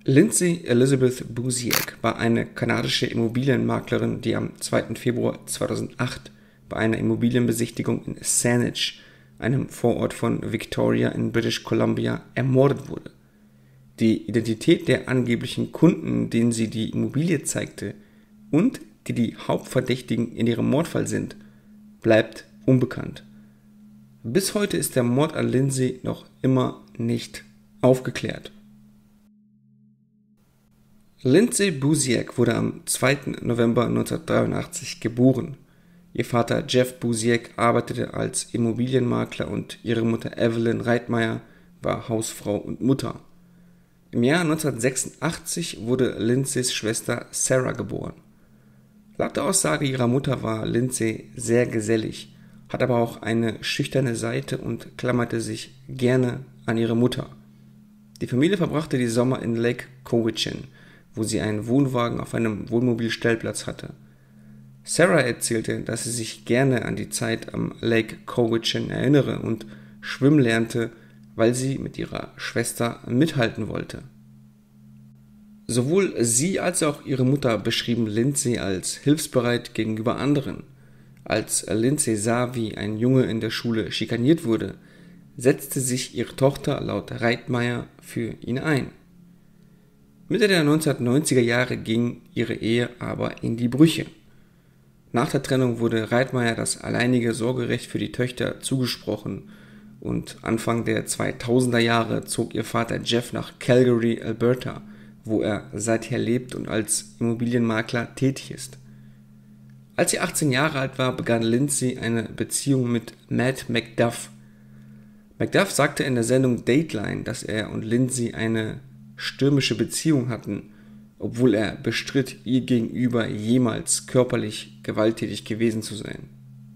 Lindsay Elizabeth Busiek war eine kanadische Immobilienmaklerin, die am 2. Februar 2008 bei einer Immobilienbesichtigung in Saanich, einem Vorort von Victoria in British Columbia, ermordet wurde. Die Identität der angeblichen Kunden, denen sie die Immobilie zeigte und die Hauptverdächtigen in ihrem Mordfall sind, bleibt unbekannt. Bis heute ist der Mord an Lindsay noch immer nicht aufgeklärt. Lindsay Busiek wurde am 2. November 1983 geboren. Ihr Vater Jeff Busiek arbeitete als Immobilienmakler und ihre Mutter Evelyn Reitmeier war Hausfrau und Mutter. Im Jahr 1986 wurde Lindsays Schwester Sarah geboren. Laut der Aussage ihrer Mutter war Lindsay sehr gesellig, hat aber auch eine schüchterne Seite und klammerte sich gerne an ihre Mutter. Die Familie verbrachte die Sommer in Lake Cowichan, wo sie einen Wohnwagen auf einem Wohnmobilstellplatz hatte. Sarah erzählte, dass sie sich gerne an die Zeit am Lake Cowichan erinnere und schwimmen lernte, weil sie mit ihrer Schwester mithalten wollte. Sowohl sie als auch ihre Mutter beschrieben Lindsay als hilfsbereit gegenüber anderen. Als Lindsay sah, wie ein Junge in der Schule schikaniert wurde, setzte sich ihre Tochter laut Reitmeier für ihn ein. Mitte der 1990er Jahre ging ihre Ehe aber in die Brüche. Nach der Trennung wurde Reitmeier das alleinige Sorgerecht für die Töchter zugesprochen und Anfang der 2000er Jahre zog ihr Vater Jeff nach Calgary, Alberta, wo er seither lebt und als Immobilienmakler tätig ist. Als sie 18 Jahre alt war, begann Lindsay eine Beziehung mit Matt McDuff. McDuff sagte in der Sendung Dateline, dass er und Lindsay eine stürmische Beziehung hatten, obwohl er bestritt, ihr gegenüber jemals körperlich gewalttätig gewesen zu sein.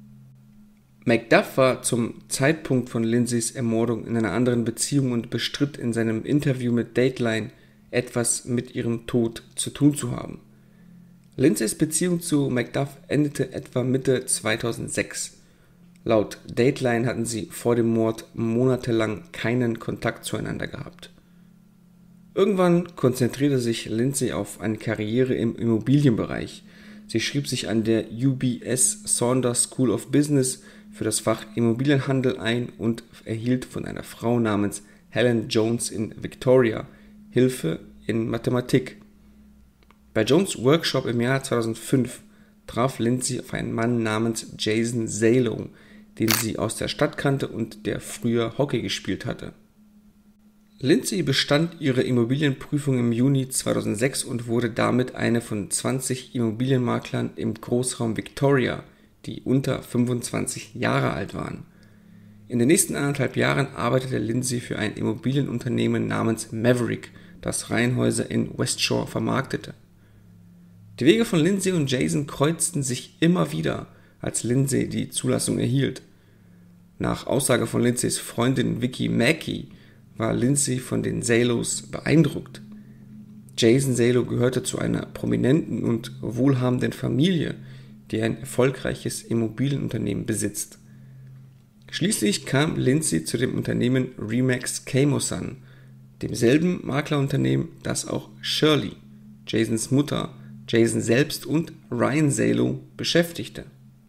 McDuff war zum Zeitpunkt von Lindsays Ermordung in einer anderen Beziehung und bestritt in seinem Interview mit Dateline, etwas mit ihrem Tod zu tun zu haben. Lindsays Beziehung zu McDuff endete etwa Mitte 2006. Laut Dateline hatten sie vor dem Mord monatelang keinen Kontakt zueinander gehabt. Irgendwann konzentrierte sich Lindsay auf eine Karriere im Immobilienbereich. Sie schrieb sich an der UBS Saunders School of Business für das Fach Immobilienhandel ein und erhielt von einer Frau namens Helen Jones in Victoria Hilfe in Mathematik. Bei Jones' Workshop im Jahr 2005 traf Lindsay auf einen Mann namens Jason Zalow, den sie aus der Stadt kannte und der früher Hockey gespielt hatte. Lindsay bestand ihre Immobilienprüfung im Juni 2006 und wurde damit eine von 20 Immobilienmaklern im Großraum Victoria, die unter 25 Jahre alt waren. In den nächsten 1,5 Jahren arbeitete Lindsay für ein Immobilienunternehmen namens Maverick, das Reihenhäuser in Westshore vermarktete. Die Wege von Lindsay und Jason kreuzten sich immer wieder, als Lindsay die Zulassung erhielt. Nach Aussage von Lindsays Freundin Vicky Mackey war Lindsay von den Zalows beeindruckt. Jason Zalow gehörte zu einer prominenten und wohlhabenden Familie, die ein erfolgreiches Immobilienunternehmen besitzt. Schließlich kam Lindsay zu dem Unternehmen Remax Camosun, demselben Maklerunternehmen, das auch Shirley, Jasons Mutter, Jason selbst und Ryan Zalow beschäftigte.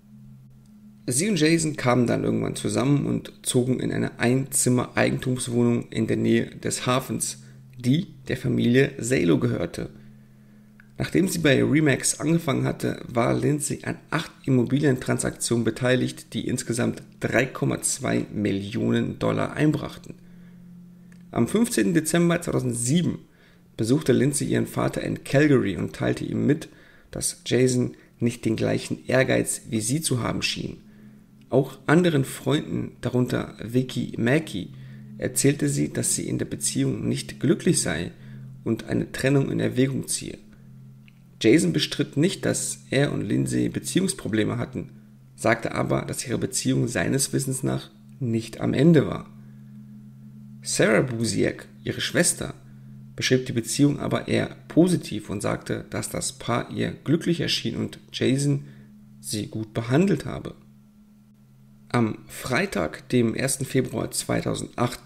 Sie und Jason kamen dann irgendwann zusammen und zogen in eine Einzimmer-Eigentumswohnung in der Nähe des Hafens, die der Familie Zalow gehörte. Nachdem sie bei Remax angefangen hatte, war Lindsay an 8 Immobilientransaktionen beteiligt, die insgesamt $3,2 Millionen einbrachten. Am 15. Dezember 2007 besuchte Lindsay ihren Vater in Calgary und teilte ihm mit, dass Jason nicht den gleichen Ehrgeiz wie sie zu haben schien. Auch anderen Freunden, darunter Vicky Mackey, erzählte sie, dass sie in der Beziehung nicht glücklich sei und eine Trennung in Erwägung ziehe. Jason bestritt nicht, dass er und Lindsay Beziehungsprobleme hatten, sagte aber, dass ihre Beziehung seines Wissens nach nicht am Ende war. Sarah Busiek, ihre Schwester, beschrieb die Beziehung aber eher positiv und sagte, dass das Paar ihr glücklich erschien und Jason sie gut behandelt habe. Am Freitag, dem 1. Februar 2008,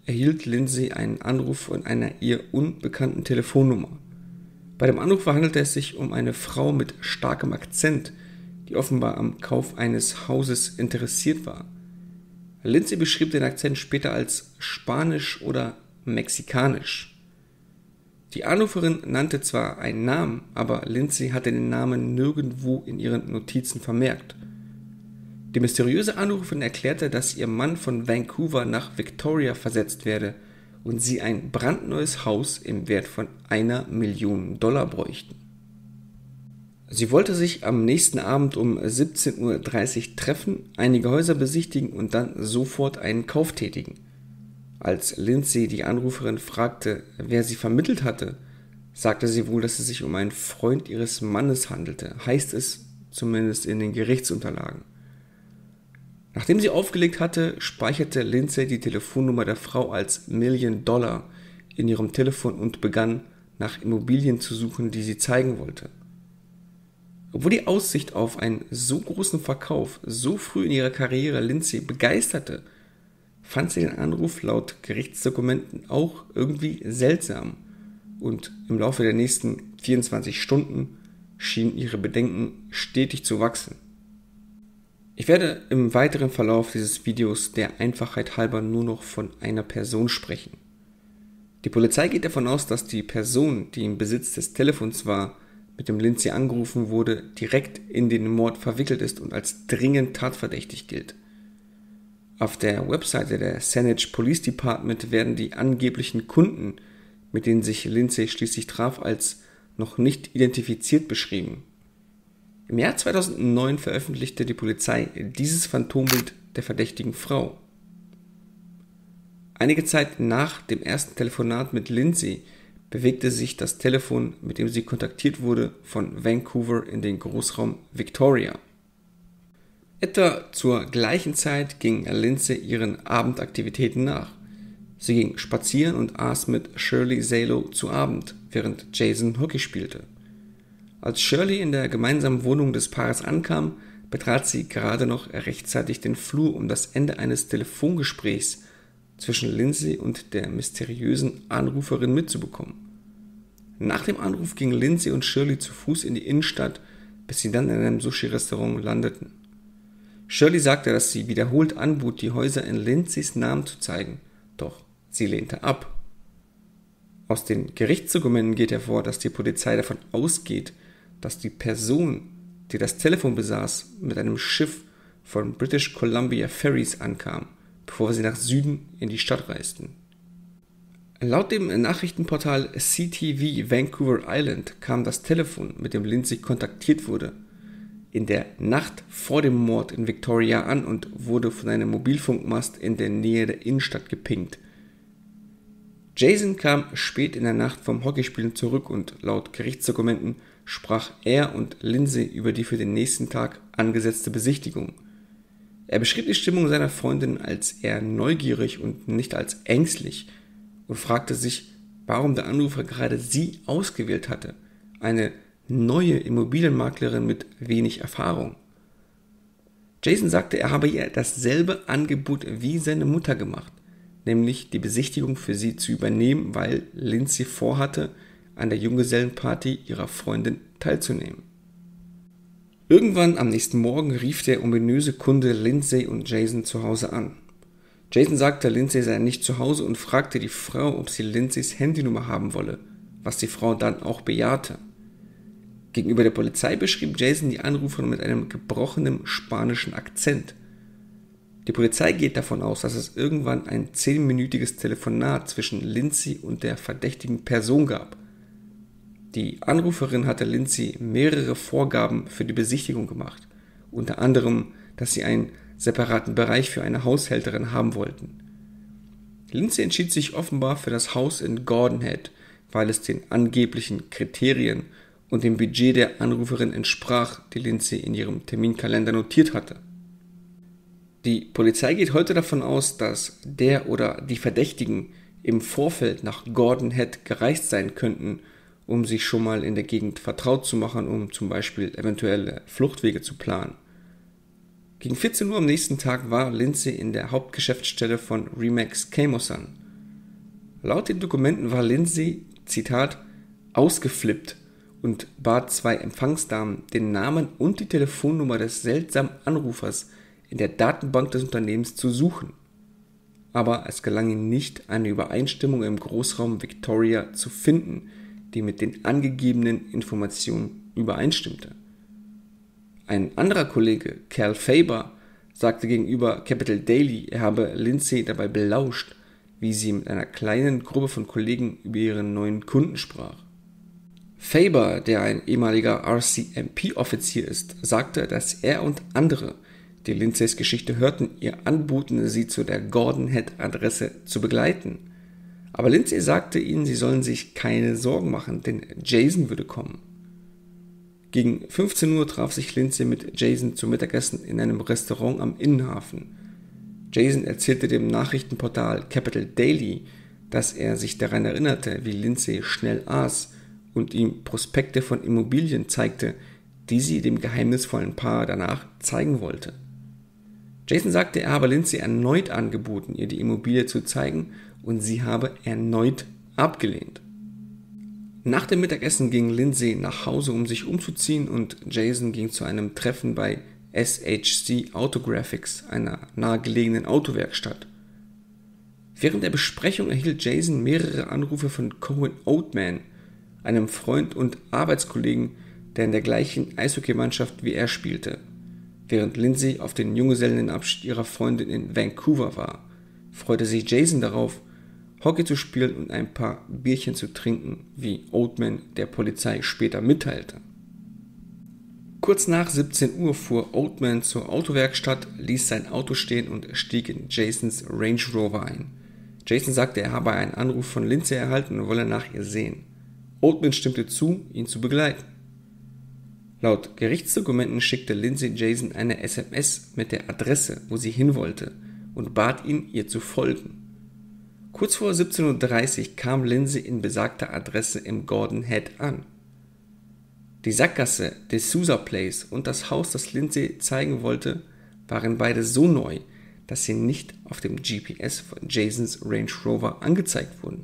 erhielt Lindsay einen Anruf von einer ihr unbekannten Telefonnummer. Bei dem Anruf handelte es sich um eine Frau mit starkem Akzent, die offenbar am Kauf eines Hauses interessiert war. Lindsay beschrieb den Akzent später als spanisch oder mexikanisch. Die Anruferin nannte zwar einen Namen, aber Lindsay hatte den Namen nirgendwo in ihren Notizen vermerkt. Die mysteriöse Anruferin erklärte, dass ihr Mann von Vancouver nach Victoria versetzt werde und sie ein brandneues Haus im Wert von $1 Million bräuchten. Sie wollte sich am nächsten Abend um 17:30 Uhr treffen, einige Häuser besichtigen und dann sofort einen Kauf tätigen. Als Lindsay die Anruferin fragte, wer sie vermittelt hatte, sagte sie wohl, dass es sich um einen Freund ihres Mannes handelte, heißt es zumindest in den Gerichtsunterlagen. Nachdem sie aufgelegt hatte, speicherte Lindsay die Telefonnummer der Frau als $1 Million in ihrem Telefon und begann, nach Immobilien zu suchen, die sie zeigen wollte. Obwohl die Aussicht auf einen so großen Verkauf so früh in ihrer Karriere Lindsay begeisterte, fand sie den Anruf laut Gerichtsdokumenten auch irgendwie seltsam und im Laufe der nächsten 24 Stunden schienen ihre Bedenken stetig zu wachsen. Ich werde im weiteren Verlauf dieses Videos der Einfachheit halber nur noch von einer Person sprechen. Die Polizei geht davon aus, dass die Person, die im Besitz des Telefons war, mit dem Lindsay angerufen wurde, direkt in den Mord verwickelt ist und als dringend tatverdächtig gilt. Auf der Webseite der Saanich Police Department werden die angeblichen Kunden, mit denen sich Lindsay schließlich traf, als noch nicht identifiziert beschrieben. Im Jahr 2009 veröffentlichte die Polizei dieses Phantombild der verdächtigen Frau. Einige Zeit nach dem ersten Telefonat mit Lindsay bewegte sich das Telefon, mit dem sie kontaktiert wurde, von Vancouver in den Großraum Victoria. Etwa zur gleichen Zeit ging Lindsay ihren Abendaktivitäten nach. Sie ging spazieren und aß mit Shirley Zalo zu Abend, während Jason Hockey spielte. Als Shirley in der gemeinsamen Wohnung des Paares ankam, betrat sie gerade noch rechtzeitig den Flur, um das Ende eines Telefongesprächs zwischen Lindsay und der mysteriösen Anruferin mitzubekommen. Nach dem Anruf gingen Lindsay und Shirley zu Fuß in die Innenstadt, bis sie dann in einem Sushi-Restaurant landeten. Shirley sagte, dass sie wiederholt anbot, die Häuser in Lindsays Namen zu zeigen, doch sie lehnte ab. Aus den Gerichtsdokumenten geht hervor, dass die Polizei davon ausgeht, dass die Person, die das Telefon besaß, mit einem Schiff von British Columbia Ferries ankam, bevor sie nach Süden in die Stadt reisten. Laut dem Nachrichtenportal CTV Vancouver Island kam das Telefon, mit dem Lindsay kontaktiert wurde, in der Nacht vor dem Mord in Victoria an und wurde von einem Mobilfunkmast in der Nähe der Innenstadt gepinkt. Jason kam spät in der Nacht vom Hockeyspielen zurück und laut Gerichtsdokumenten sprach er und Lindsay über die für den nächsten Tag angesetzte Besichtigung. Er beschrieb die Stimmung seiner Freundin als eher neugierig und nicht als ängstlich und fragte sich, warum der Anrufer gerade sie ausgewählt hatte, eine neue Immobilienmaklerin mit wenig Erfahrung. Jason sagte, er habe ihr dasselbe Angebot wie seine Mutter gemacht, nämlich die Besichtigung für sie zu übernehmen, weil Lindsay vorhatte, an der Junggesellenparty ihrer Freundin teilzunehmen. Irgendwann am nächsten Morgen rief der ominöse Kunde Lindsay und Jason zu Hause an. Jason sagte, Lindsay sei nicht zu Hause und fragte die Frau, ob sie Lindsays Handynummer haben wolle, was die Frau dann auch bejahte. Gegenüber der Polizei beschrieb Jason die Anruferin mit einem gebrochenen spanischen Akzent. Die Polizei geht davon aus, dass es irgendwann ein 10-minütiges Telefonat zwischen Lindsay und der verdächtigen Person gab. Die Anruferin hatte Lindsay mehrere Vorgaben für die Besichtigung gemacht, unter anderem, dass sie einen separaten Bereich für eine Haushälterin haben wollten. Lindsay entschied sich offenbar für das Haus in Gordon Head, weil es den angeblichen Kriterien und dem Budget der Anruferin entsprach, die Lindsay in ihrem Terminkalender notiert hatte. Die Polizei geht heute davon aus, dass der oder die Verdächtigen im Vorfeld nach Gordon Head gereist sein könnten, um sich schon mal in der Gegend vertraut zu machen, um zum Beispiel eventuelle Fluchtwege zu planen. Gegen 14 Uhr am nächsten Tag war Lindsay in der Hauptgeschäftsstelle von Remax Camosun. Laut den Dokumenten war Lindsay, Zitat, ausgeflippt und bat 2 Empfangsdamen, den Namen und die Telefonnummer des seltsamen Anrufers in der Datenbank des Unternehmens zu suchen. Aber es gelang ihm nicht, eine Übereinstimmung im Großraum Victoria zu finden, die mit den angegebenen Informationen übereinstimmte. Ein anderer Kollege, Cal Faber, sagte gegenüber Capital Daily, er habe Lindsay dabei belauscht, wie sie mit einer kleinen Gruppe von Kollegen über ihren neuen Kunden sprach. Faber, der ein ehemaliger RCMP-Offizier ist, sagte, dass er und andere, die Lindsays Geschichte hörten, ihr anboten, sie zu der Gordon-Head-Adresse zu begleiten. Aber Lindsay sagte ihnen, sie sollen sich keine Sorgen machen, denn Jason würde kommen. Gegen 15 Uhr traf sich Lindsay mit Jason zum Mittagessen in einem Restaurant am Innenhafen. Jason erzählte dem Nachrichtenportal Capital Daily, dass er sich daran erinnerte, wie Lindsay schnell aß und ihm Prospekte von Immobilien zeigte, die sie dem geheimnisvollen Paar danach zeigen wollte. Jason sagte, er habe Lindsay erneut angeboten, ihr die Immobilie zu zeigen, und sie habe erneut abgelehnt. Nach dem Mittagessen ging Lindsay nach Hause, um sich umzuziehen, und Jason ging zu einem Treffen bei SHC Autographics, einer nahegelegenen Autowerkstatt. Während der Besprechung erhielt Jason mehrere Anrufe von Cohen Oatman, einem Freund und Arbeitskollegen, der in der gleichen Eishockeymannschaft wie er spielte, während Lindsay auf den Junggesellenabschied ihrer Freundin in Vancouver war, freute sich Jason darauf, Hockey zu spielen und ein paar Bierchen zu trinken, wie Oatman der Polizei später mitteilte. Kurz nach 17 Uhr fuhr Oatman zur Autowerkstatt, ließ sein Auto stehen und stieg in Jasons Range Rover ein. Jason sagte, er habe einen Anruf von Lindsay erhalten und wolle nach ihr sehen. Oatman stimmte zu, ihn zu begleiten. Laut Gerichtsdokumenten schickte Lindsay Jason eine SMS mit der Adresse, wo sie hin wollte, und bat ihn, ihr zu folgen. Kurz vor 17:30 Uhr kam Lindsay in besagter Adresse im Gordon Head an. Die Sackgasse, D'Souza Place und das Haus, das Lindsay zeigen wollte, waren beide so neu, dass sie nicht auf dem GPS von Jasons Range Rover angezeigt wurden.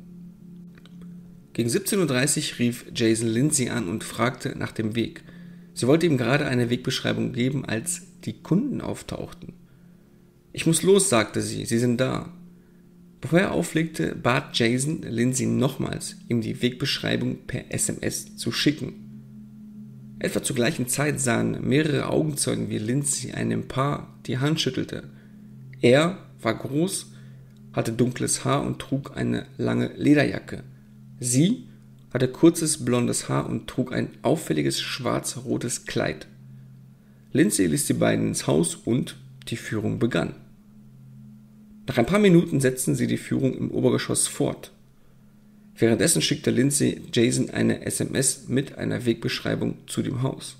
Gegen 17:30 Uhr rief Jason Lindsay an und fragte nach dem Weg. Sie wollte ihm gerade eine Wegbeschreibung geben, als die Kunden auftauchten. »Ich muss los«, sagte sie, »sie sind da.« Bevor er auflegte, bat Jason Lindsay nochmals, ihm die Wegbeschreibung per SMS zu schicken. Etwa zur gleichen Zeit sahen mehrere Augenzeugen, wie Lindsay einem Paar die Hand schüttelte. Er war groß, hatte dunkles Haar und trug eine lange Lederjacke. Sie hatte kurzes blondes Haar und trug ein auffälliges schwarz-rotes Kleid. Lindsay ließ die beiden ins Haus und die Führung begann. Nach ein paar Minuten setzten sie die Führung im Obergeschoss fort. Währenddessen schickte Lindsay Jason eine SMS mit einer Wegbeschreibung zu dem Haus.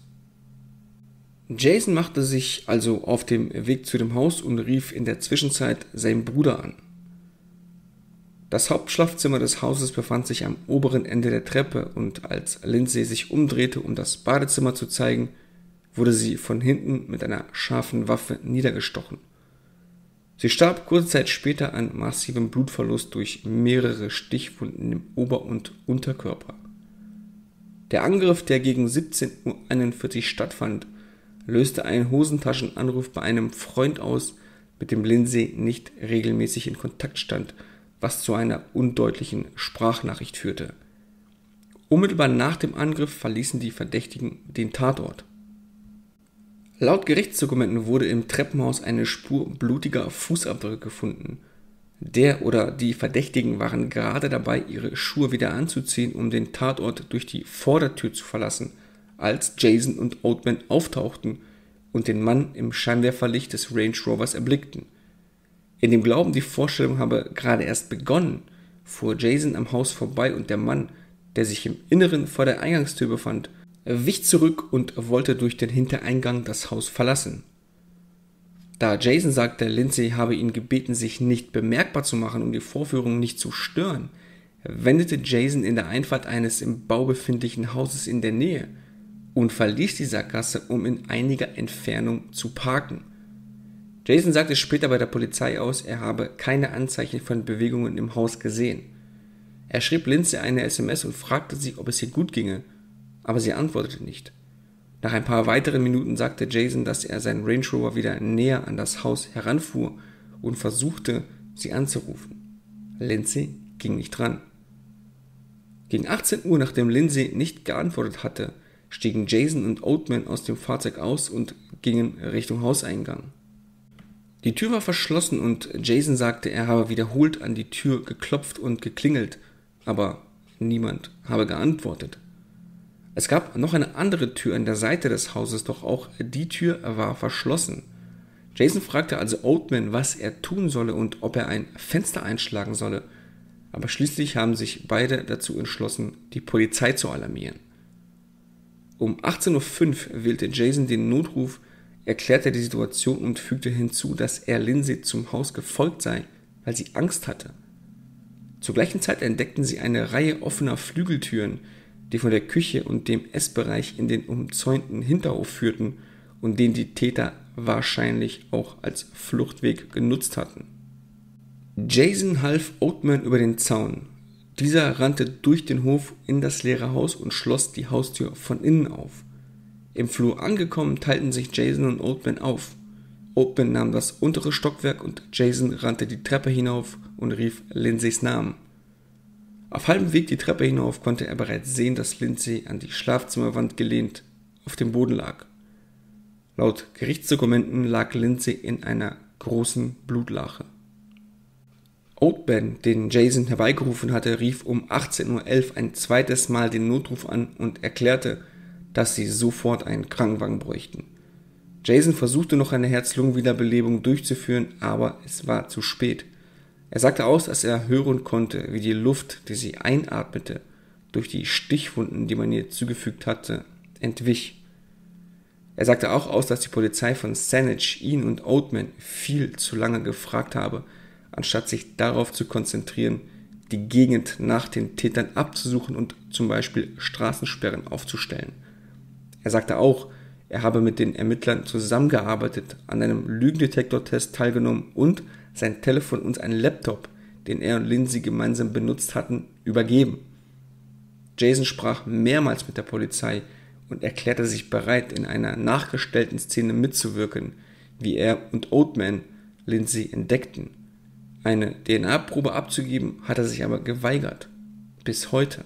Jason machte sich also auf dem Weg zu dem Haus und rief in der Zwischenzeit seinen Bruder an. Das Hauptschlafzimmer des Hauses befand sich am oberen Ende der Treppe, und als Lindsay sich umdrehte, um das Badezimmer zu zeigen, wurde sie von hinten mit einer scharfen Waffe niedergestochen. Sie starb kurze Zeit später an massivem Blutverlust durch mehrere Stichwunden im Ober- und Unterkörper. Der Angriff, der gegen 17:41 Uhr stattfand, löste einen Hosentaschenanruf bei einem Freund aus, mit dem Lindsay nicht regelmäßig in Kontakt stand, was zu einer undeutlichen Sprachnachricht führte. Unmittelbar nach dem Angriff verließen die Verdächtigen den Tatort. Laut Gerichtsdokumenten wurde im Treppenhaus eine Spur blutiger Fußabdrücke gefunden. Der oder die Verdächtigen waren gerade dabei, ihre Schuhe wieder anzuziehen, um den Tatort durch die Vordertür zu verlassen, als Jason und Oatman auftauchten und den Mann im Scheinwerferlicht des Range Rovers erblickten. In dem Glauben, die Vorstellung habe gerade erst begonnen, fuhr Jason am Haus vorbei und der Mann, der sich im Inneren vor der Eingangstür befand, wich zurück und wollte durch den Hintereingang das Haus verlassen. Da Jason sagte, Lindsay habe ihn gebeten, sich nicht bemerkbar zu machen, um die Vorführung nicht zu stören, wendete Jason in der Einfahrt eines im Bau befindlichen Hauses in der Nähe und verließ die Sackgasse, um in einiger Entfernung zu parken. Jason sagte später bei der Polizei aus, er habe keine Anzeichen von Bewegungen im Haus gesehen. Er schrieb Lindsay eine SMS und fragte sie, ob es ihr gut ginge, aber sie antwortete nicht. Nach ein paar weiteren Minuten sagte Jason, dass er seinen Range Rover wieder näher an das Haus heranfuhr und versuchte, sie anzurufen. Lindsay ging nicht ran. Gegen 18 Uhr, nachdem Lindsay nicht geantwortet hatte, stiegen Jason und Oatman aus dem Fahrzeug aus und gingen Richtung Hauseingang. Die Tür war verschlossen und Jason sagte, er habe wiederholt an die Tür geklopft und geklingelt, aber niemand habe geantwortet. Es gab noch eine andere Tür an der Seite des Hauses, doch auch die Tür war verschlossen. Jason fragte also Oatman, was er tun solle und ob er ein Fenster einschlagen solle, aber schließlich haben sich beide dazu entschlossen, die Polizei zu alarmieren. Um 18:05 Uhr wählte Jason den Notruf, erklärte die Situation und fügte hinzu, dass er Lindsay zum Haus gefolgt sei, weil sie Angst hatte. Zur gleichen Zeit entdeckten sie eine Reihe offener Flügeltüren, die von der Küche und dem Essbereich in den umzäunten Hinterhof führten und den die Täter wahrscheinlich auch als Fluchtweg genutzt hatten. Jason half Oatman über den Zaun. Dieser rannte durch den Hof in das leere Haus und schloss die Haustür von innen auf. Im Flur angekommen, teilten sich Jason und Oatman auf. Oatman nahm das untere Stockwerk und Jason rannte die Treppe hinauf und rief Lindsays Namen. Auf halbem Weg die Treppe hinauf konnte er bereits sehen, dass Lindsay an die Schlafzimmerwand gelehnt auf dem Boden lag. Laut Gerichtsdokumenten lag Lindsay in einer großen Blutlache. Oatman, den Jason herbeigerufen hatte, rief um 18:11 Uhr ein zweites Mal den Notruf an und erklärte, dass sie sofort einen Krankenwagen bräuchten. Jason versuchte noch eine Herz-Lungen-Wiederbelebung durchzuführen, aber es war zu spät. Er sagte aus, dass er hören konnte, wie die Luft, die sie einatmete, durch die Stichwunden, die man ihr zugefügt hatte, entwich. Er sagte auch aus, dass die Polizei von Saanich ihn und Oatman viel zu lange gefragt habe, anstatt sich darauf zu konzentrieren, die Gegend nach den Tätern abzusuchen und zum Beispiel Straßensperren aufzustellen. Er sagte auch, er habe mit den Ermittlern zusammengearbeitet, an einem Lügendetektortest teilgenommen und sein Telefon und einen Laptop, den er und Lindsay gemeinsam benutzt hatten, übergeben. Jason sprach mehrmals mit der Polizei und erklärte sich bereit, in einer nachgestellten Szene mitzuwirken, wie er und Oatman Lindsay entdeckten. Eine DNA-Probe abzugeben, hat er sich aber geweigert. Bis heute.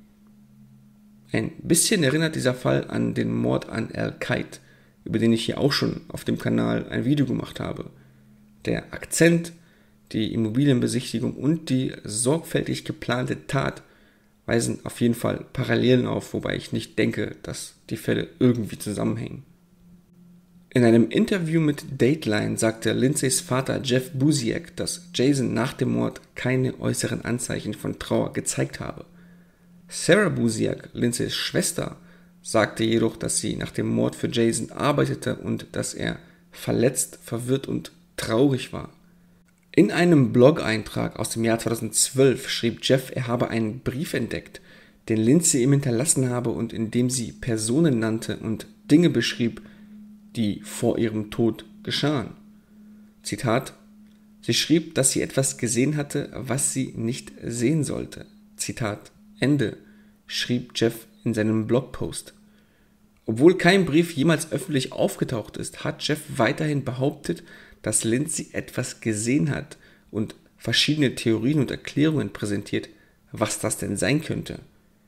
Ein bisschen erinnert dieser Fall an den Mord an Al-Qaid, über den ich hier auch schon auf dem Kanal ein Video gemacht habe. Der Akzent, die Immobilienbesichtigung und die sorgfältig geplante Tat weisen auf jeden Fall Parallelen auf, wobei ich nicht denke, dass die Fälle irgendwie zusammenhängen. In einem Interview mit Dateline sagte Lindsays Vater Jeff Busiek, dass Jason nach dem Mord keine äußeren Anzeichen von Trauer gezeigt habe. Sarah Busiek, Lindsays Schwester, sagte jedoch, dass sie nach dem Mord für Jason arbeitete und dass er verletzt, verwirrt und traurig war. In einem Blog-Eintrag aus dem Jahr 2012 schrieb Jeff, er habe einen Brief entdeckt, den Lindsay ihm hinterlassen habe und in dem sie Personen nannte und Dinge beschrieb, die vor ihrem Tod geschahen. Zitat: Sie schrieb, dass sie etwas gesehen hatte, was sie nicht sehen sollte. Zitat Ende, schrieb Jeff in seinem Blogpost. Obwohl kein Brief jemals öffentlich aufgetaucht ist, hat Jeff weiterhin behauptet, dass Lindsay etwas gesehen hat und verschiedene Theorien und Erklärungen präsentiert, was das denn sein könnte.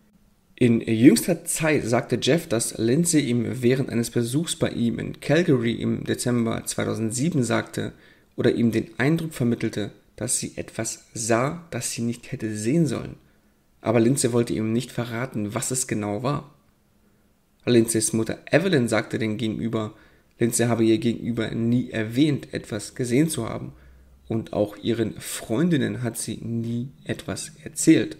In jüngster Zeit sagte Jeff, dass Lindsay ihm während eines Besuchs bei ihm in Calgary im Dezember 2007 sagte oder ihm den Eindruck vermittelte, dass sie etwas sah, das sie nicht hätte sehen sollen. Aber Lindsay wollte ihm nicht verraten, was es genau war. Lindsays Mutter Evelyn sagte dem Gegenüber, Lindsay habe ihr Gegenüber nie erwähnt, etwas gesehen zu haben, und auch ihren Freundinnen hat sie nie etwas erzählt.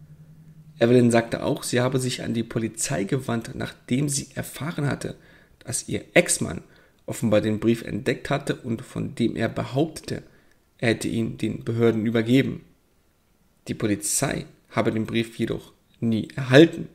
Evelyn sagte auch, sie habe sich an die Polizei gewandt, nachdem sie erfahren hatte, dass ihr Ex-Mann offenbar den Brief entdeckt hatte und von dem er behauptete, er hätte ihn den Behörden übergeben. Die Polizei habe den Brief jedoch nie erhalten.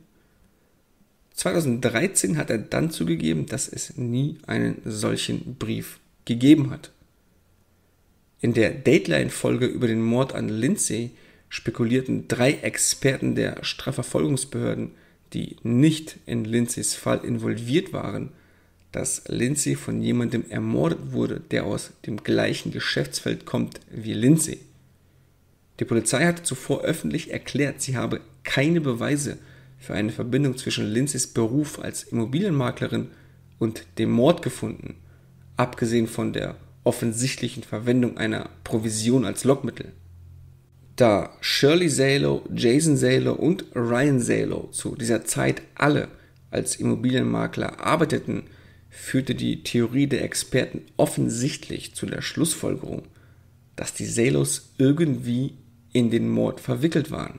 2013 hat er dann zugegeben, dass es nie einen solchen Brief gegeben hat. In der Dateline-Folge über den Mord an Lindsay spekulierten 3 Experten der Strafverfolgungsbehörden, die nicht in Lindsays Fall involviert waren, dass Lindsay von jemandem ermordet wurde, der aus dem gleichen Geschäftsfeld kommt wie Lindsay. Die Polizei hatte zuvor öffentlich erklärt, sie habe keine Beweise für eine Verbindung zwischen Lindsays Beruf als Immobilienmaklerin und dem Mord gefunden, abgesehen von der offensichtlichen Verwendung einer Provision als Lockmittel. Da Shirley Salo, Jason Salo und Ryan Salo zu dieser Zeit alle als Immobilienmakler arbeiteten, führte die Theorie der Experten offensichtlich zu der Schlussfolgerung, dass die Salos irgendwie in den Mord verwickelt waren.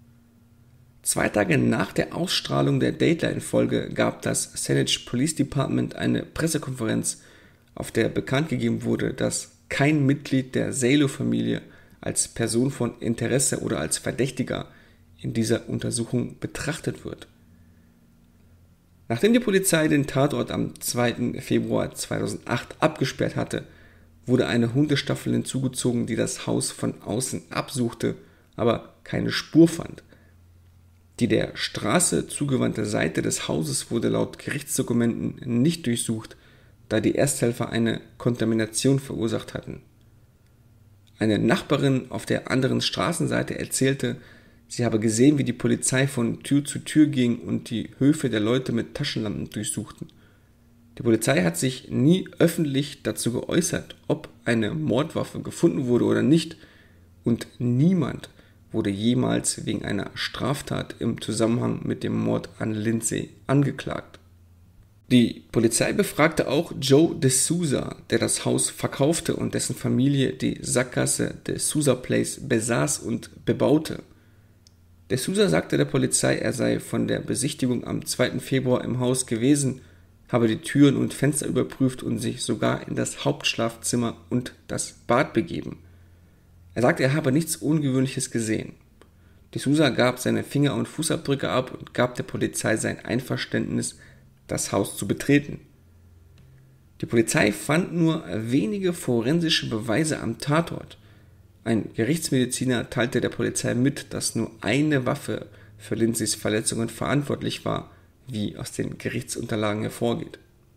2 Tage nach der Ausstrahlung der Dateline-Folge gab das Saanich Police Department eine Pressekonferenz, auf der bekannt gegeben wurde, dass kein Mitglied der Salo-Familie als Person von Interesse oder als Verdächtiger in dieser Untersuchung betrachtet wird. Nachdem die Polizei den Tatort am 2. Februar 2008 abgesperrt hatte, wurde eine Hundestaffel hinzugezogen, die das Haus von außen absuchte, aber keine Spur fand. Die der Straße zugewandte Seite des Hauses wurde laut Gerichtsdokumenten nicht durchsucht, da die Ersthelfer eine Kontamination verursacht hatten. Eine Nachbarin auf der anderen Straßenseite erzählte, sie habe gesehen, wie die Polizei von Tür zu Tür ging und die Höfe der Leute mit Taschenlampen durchsuchten. Die Polizei hat sich nie öffentlich dazu geäußert, ob eine Mordwaffe gefunden wurde oder nicht, und niemand wurde jemals wegen einer Straftat im Zusammenhang mit dem Mord an Lindsay angeklagt. Die Polizei befragte auch Joe D'Souza, der das Haus verkaufte und dessen Familie die Sackgasse D'Souza Place besaß und bebaute. D'Souza sagte der Polizei, er sei von der Besichtigung am 2. Februar im Haus gewesen, habe die Türen und Fenster überprüft und sich sogar in das Hauptschlafzimmer und das Bad begeben. Er sagte, er habe nichts Ungewöhnliches gesehen. D'Souza gab seine Finger- und Fußabdrücke ab und gab der Polizei sein Einverständnis, das Haus zu betreten. Die Polizei fand nur wenige forensische Beweise am Tatort. Ein Gerichtsmediziner teilte der Polizei mit, dass nur eine Waffe für Lindsays Verletzungen verantwortlich war, wie aus den Gerichtsunterlagen hervorgeht.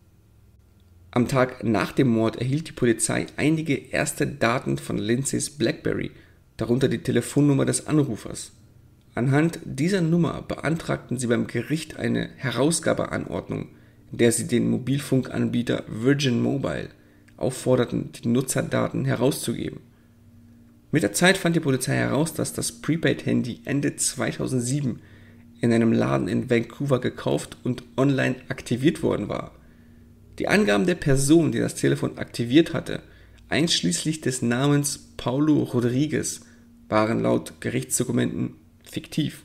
Am Tag nach dem Mord erhielt die Polizei einige erste Daten von Lindsays BlackBerry, darunter die Telefonnummer des Anrufers. Anhand dieser Nummer beantragten sie beim Gericht eine Herausgabeanordnung, in der sie den Mobilfunkanbieter Virgin Mobile aufforderten, die Nutzerdaten herauszugeben. Mit der Zeit fand die Polizei heraus, dass das Prepaid-Handy Ende 2007 in einem Laden in Vancouver gekauft und online aktiviert worden war. Die Angaben der Person, die das Telefon aktiviert hatte, einschließlich des Namens Paulo Rodriguez, waren laut Gerichtsdokumenten fiktiv.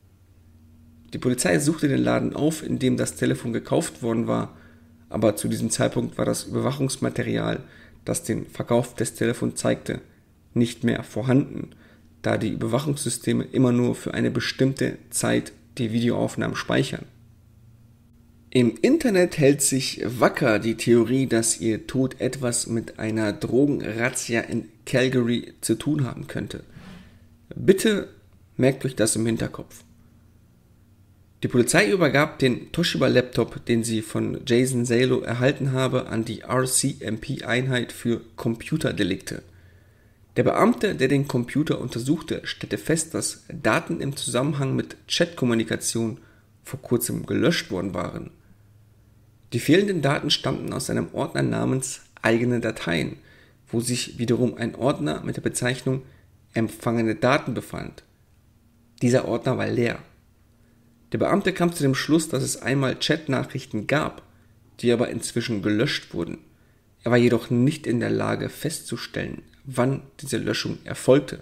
Die Polizei suchte den Laden auf, in dem das Telefon gekauft worden war, aber zu diesem Zeitpunkt war das Überwachungsmaterial, das den Verkauf des Telefons zeigte, nicht mehr vorhanden, da die Überwachungssysteme immer nur für eine bestimmte Zeit die Videoaufnahmen speichern. Im Internet hält sich wacker die Theorie, dass ihr Tod etwas mit einer Drogenrazzia in Calgary zu tun haben könnte. Bitte merkt euch das im Hinterkopf. Die Polizei übergab den Toshiba-Laptop, den sie von Jason Salo erhalten habe, an die RCMP-Einheit für Computerdelikte. Der Beamte, der den Computer untersuchte, stellte fest, dass Daten im Zusammenhang mit Chatkommunikation vor kurzem gelöscht worden waren. Die fehlenden Daten stammten aus einem Ordner namens eigene Dateien, wo sich wiederum ein Ordner mit der Bezeichnung empfangene Daten befand. Dieser Ordner war leer. Der Beamte kam zu dem Schluss, dass es einmal Chatnachrichten gab, die aber inzwischen gelöscht wurden. Er war jedoch nicht in der Lage festzustellen, wann diese Löschung erfolgte.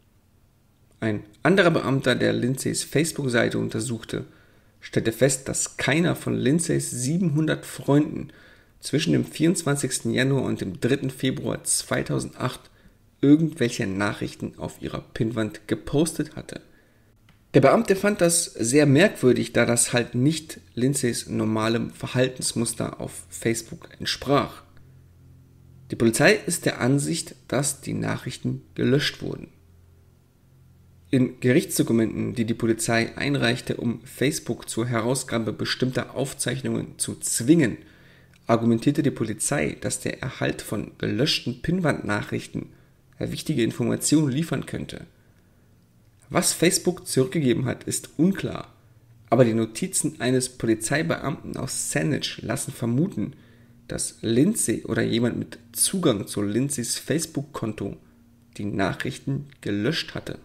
Ein anderer Beamter, der Lindsays Facebook-Seite untersuchte, stellte fest, dass keiner von Lindsays 700 Freunden zwischen dem 24. Januar und dem 3. Februar 2008 irgendwelche Nachrichten auf ihrer Pinnwand gepostet hatte. Der Beamte fand das sehr merkwürdig, da das halt nicht Lindsays normalem Verhaltensmuster auf Facebook entsprach. Die Polizei ist der Ansicht, dass die Nachrichten gelöscht wurden. In Gerichtsdokumenten, die die Polizei einreichte, um Facebook zur Herausgabe bestimmter Aufzeichnungen zu zwingen, argumentierte die Polizei, dass der Erhalt von gelöschten Pinnwandnachrichten wichtige Informationen liefern könnte. Was Facebook zurückgegeben hat, ist unklar, aber die Notizen eines Polizeibeamten aus Saanich lassen vermuten, dass Lindsay oder jemand mit Zugang zu Lindsays Facebook-Konto die Nachrichten gelöscht hatte.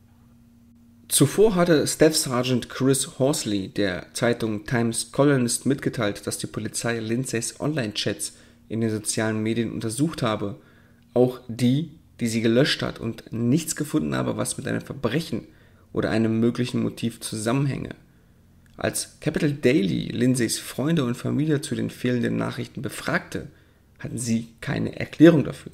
Zuvor hatte Staff Sergeant Chris Horsley der Zeitung Times Colonist mitgeteilt, dass die Polizei Lindsays Online-Chats in den sozialen Medien untersucht habe, auch die sie gelöscht hat, und nichts gefunden habe, was mit einem Verbrechen oder einem möglichen Motiv zusammenhänge. Als Capital Daily Lindsays Freunde und Familie zu den fehlenden Nachrichten befragte, hatten sie keine Erklärung dafür.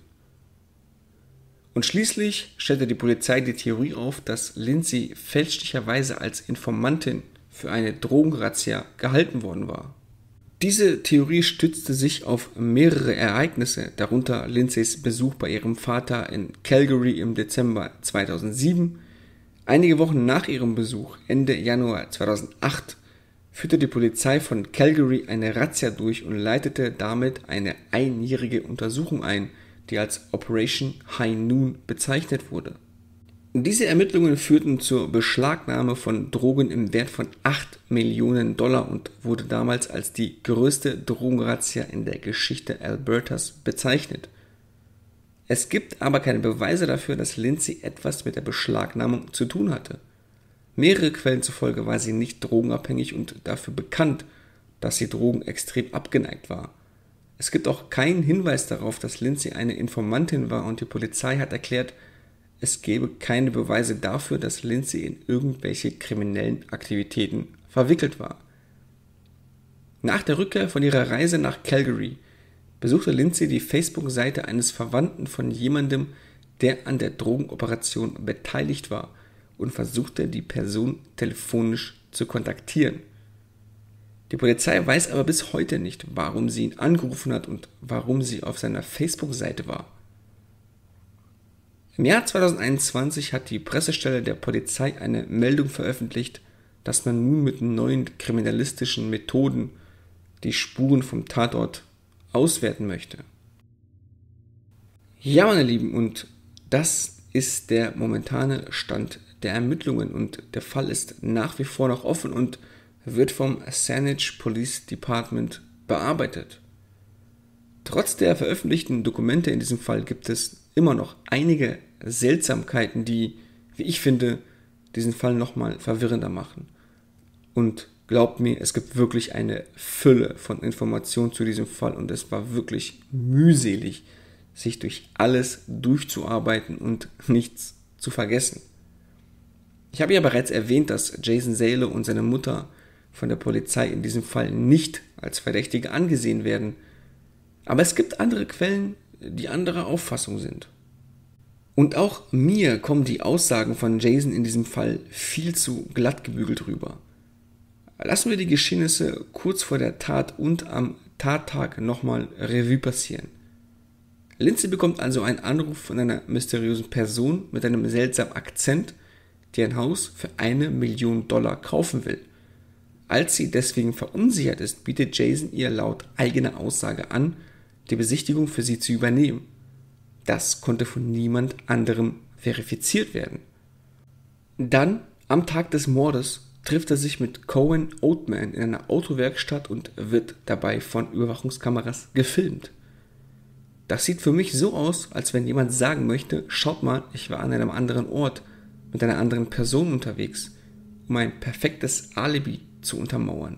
Und schließlich stellte die Polizei die Theorie auf, dass Lindsay fälschlicherweise als Informantin für eine Drogenrazzia gehalten worden war. Diese Theorie stützte sich auf mehrere Ereignisse, darunter Lindsays Besuch bei ihrem Vater in Calgary im Dezember 2007. Einige Wochen nach ihrem Besuch, Ende Januar 2008, führte die Polizei von Calgary eine Razzia durch und leitete damit eine einjährige Untersuchung ein, die als Operation High Noon bezeichnet wurde. Diese Ermittlungen führten zur Beschlagnahme von Drogen im Wert von $8 Millionen und wurde damals als die größte Drogenrazzia in der Geschichte Albertas bezeichnet. Es gibt aber keine Beweise dafür, dass Lindsay etwas mit der Beschlagnahmung zu tun hatte. Mehrere Quellen zufolge war sie nicht drogenabhängig und dafür bekannt, dass sie Drogen extrem abgeneigt war. Es gibt auch keinen Hinweis darauf, dass Lindsay eine Informantin war, und die Polizei hat erklärt, es gebe keine Beweise dafür, dass Lindsay in irgendwelche kriminellen Aktivitäten verwickelt war. Nach der Rückkehr von ihrer Reise nach Calgary besuchte Lindsay die Facebook-Seite eines Verwandten von jemandem, der an der Drogenoperation beteiligt war, und versuchte, die Person telefonisch zu kontaktieren. Die Polizei weiß aber bis heute nicht, warum sie ihn angerufen hat und warum sie auf seiner Facebook-Seite war. Im Jahr 2021 hat die Pressestelle der Polizei eine Meldung veröffentlicht, dass man nun mit neuen kriminalistischen Methoden die Spuren vom Tatort auswerten möchte. Ja, meine Lieben, und das ist der momentane Stand der Ermittlungen, und der Fall ist nach wie vor noch offen und wird vom Saanich Police Department bearbeitet. Trotz der veröffentlichten Dokumente in diesem Fall gibt es immer noch einige Seltsamkeiten, die, wie ich finde, diesen Fall nochmal verwirrender machen. Und glaubt mir, es gibt wirklich eine Fülle von Informationen zu diesem Fall, und es war wirklich mühselig, sich durch alles durchzuarbeiten und nichts zu vergessen. Ich habe ja bereits erwähnt, dass Jason Sale und seine Mutter von der Polizei in diesem Fall nicht als Verdächtige angesehen werden, aber es gibt andere Quellen, die anderer Auffassung sind. Und auch mir kommen die Aussagen von Jason in diesem Fall viel zu glatt gebügelt rüber. Lassen wir die Geschehnisse kurz vor der Tat und am Tattag nochmal Revue passieren. Lindsay bekommt also einen Anruf von einer mysteriösen Person mit einem seltsamen Akzent, die ein Haus für $1 Million kaufen will. Als sie deswegen verunsichert ist, bietet Jason ihr laut eigener Aussage an, die Besichtigung für sie zu übernehmen. Das konnte von niemand anderem verifiziert werden. Dann, am Tag des Mordes, trifft er sich mit Cohen Oatman in einer Autowerkstatt und wird dabei von Überwachungskameras gefilmt. Das sieht für mich so aus, als wenn jemand sagen möchte, schaut mal, ich war an einem anderen Ort mit einer anderen Person unterwegs, um ein perfektes Alibi zu untermauern.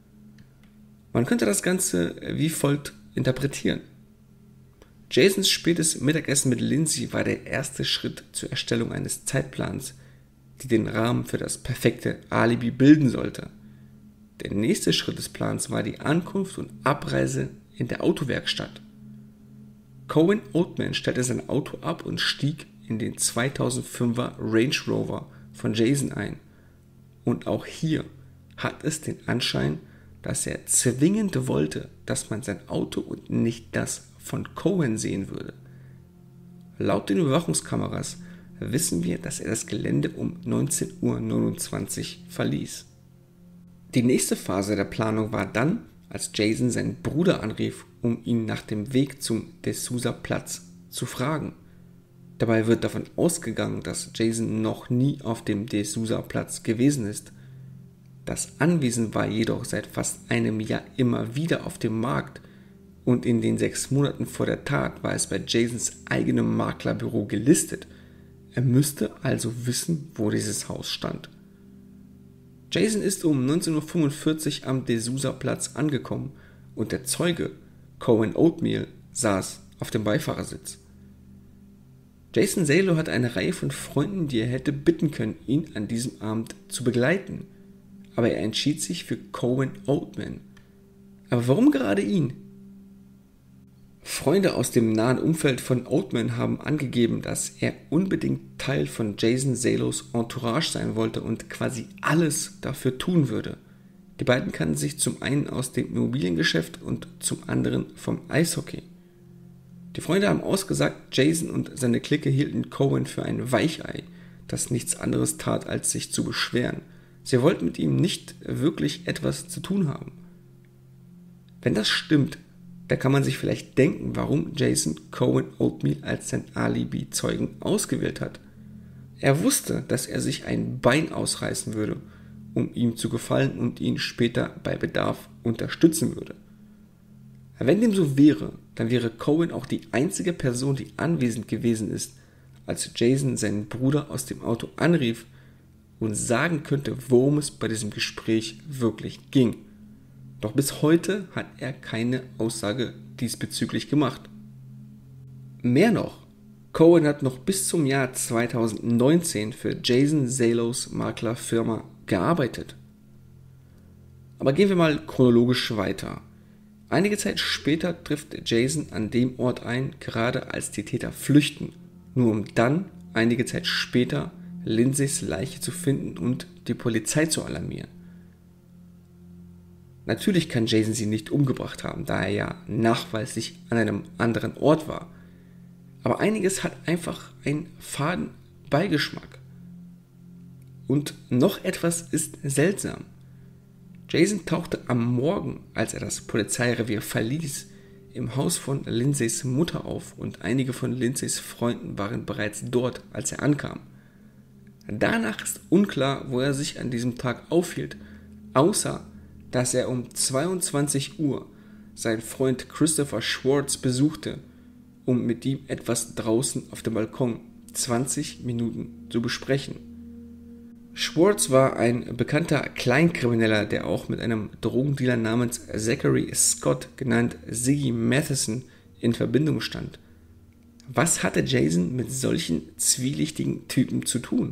Man könnte das Ganze wie folgt interpretieren. Jasons spätes Mittagessen mit Lindsay war der erste Schritt zur Erstellung eines Zeitplans, die den Rahmen für das perfekte Alibi bilden sollte. Der nächste Schritt des Plans war die Ankunft und Abreise in der Autowerkstatt. Cohen Oatman stellte sein Auto ab und stieg in den 2005er Range Rover von Jason ein. Und auch hier hat es den Anschein, dass er zwingend wollte, dass man sein Auto und nicht das von Cohen sehen würde. Laut den Überwachungskameras wissen wir, dass er das Gelände um 19:29 Uhr verließ. Die nächste Phase der Planung war dann, als Jason seinen Bruder anrief, um ihn nach dem Weg zum D'Souza-Platz zu fragen. Dabei wird davon ausgegangen, dass Jason noch nie auf dem D'Souza-Platz gewesen ist. Das Anwesen war jedoch seit fast einem Jahr immer wieder auf dem Markt und in den 6 Monaten vor der Tat war es bei Jasons eigenem Maklerbüro gelistet. Er müsste also wissen, wo dieses Haus stand. Jason ist um 19:45 Uhr am D'Souza-Platz angekommen und der Zeuge, Cohen Oatmeal, saß auf dem Beifahrersitz. Jason Salo hat eine Reihe von Freunden, die er hätte bitten können, ihn an diesem Abend zu begleiten. Aber er entschied sich für Cohen Oatman. Aber warum gerade ihn? Freunde aus dem nahen Umfeld von Oatman haben angegeben, dass er unbedingt Teil von Jason Salos Entourage sein wollte und quasi alles dafür tun würde. Die beiden kannten sich zum einen aus dem Immobiliengeschäft und zum anderen vom Eishockey. Die Freunde haben ausgesagt, Jason und seine Clique hielten Cohen für ein Weichei, das nichts anderes tat, als sich zu beschweren. Sie wollten mit ihm nicht wirklich etwas zu tun haben. Wenn das stimmt, da kann man sich vielleicht denken, warum Jason Cohen Oatmeal als sein Alibi-Zeugen ausgewählt hat. Er wusste, dass er sich ein Bein ausreißen würde, um ihm zu gefallen und ihn später bei Bedarf unterstützen würde. Wenn dem so wäre, dann wäre Cohen auch die einzige Person, die anwesend gewesen ist, als Jason seinen Bruder aus dem Auto anrief und sagen könnte, worum es bei diesem Gespräch wirklich ging. Doch bis heute hat er keine Aussage diesbezüglich gemacht. Mehr noch, Cohen hat noch bis zum Jahr 2019 für Jason Salos Maklerfirma gearbeitet. Aber gehen wir mal chronologisch weiter. Einige Zeit später trifft Jason an dem Ort ein, gerade als die Täter flüchten, nur um dann, einige Zeit später, Lindsays Leiche zu finden und die Polizei zu alarmieren. Natürlich kann Jason sie nicht umgebracht haben, da er ja nachweislich an einem anderen Ort war. Aber einiges hat einfach einen faden Beigeschmack. Und noch etwas ist seltsam. Jason tauchte am Morgen, als er das Polizeirevier verließ, im Haus von Lindsays Mutter auf und einige von Lindsays Freunden waren bereits dort, als er ankam. Danach ist unklar, wo er sich an diesem Tag aufhielt, außer dass er um 22 Uhr seinen Freund Christopher Schwartz besuchte, um mit ihm etwas draußen auf dem Balkon 20 Minuten zu besprechen. Schwartz war ein bekannter Kleinkrimineller, der auch mit einem Drogendealer namens Zachary Scott, genannt Ziggy Matheson, in Verbindung stand. Was hatte Jason mit solchen zwielichtigen Typen zu tun?